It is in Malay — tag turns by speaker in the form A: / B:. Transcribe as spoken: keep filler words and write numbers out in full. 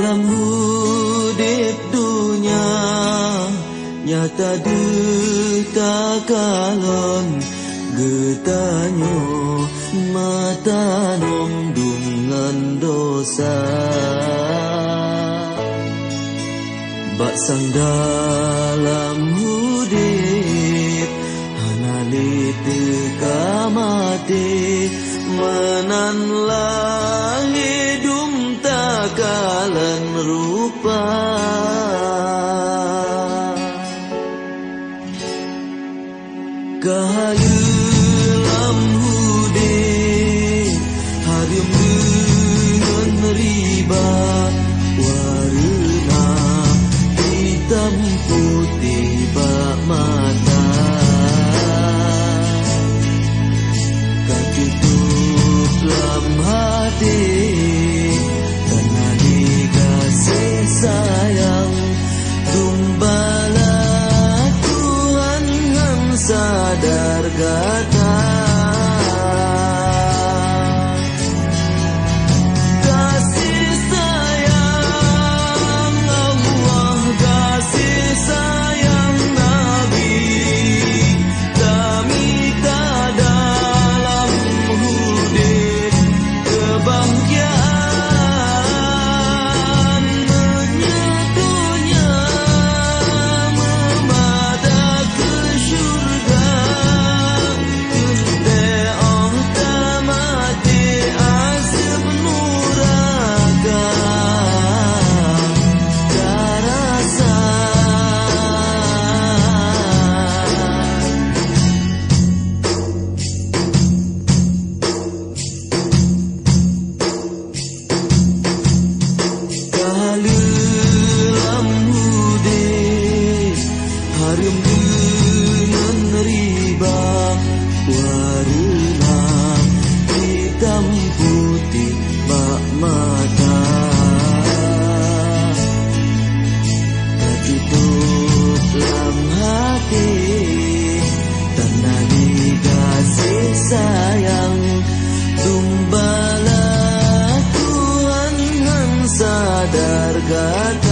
A: dalam hudip dunia nyata duta kalon getanyo mata nom dengan dosa baksang dalam hudip hanali teka mati menanlah hidung takalan rupa kahayu lam hudip harum dengan riba warna hitam putih bak mata katutup lam hati kenali kasih sayang tumbala Tuhan yang sadar kata harum dengan riba warna hitam putih bak mata tertutup dalam hati tanani kasih sayang tumbala Tuhan yang sadar kata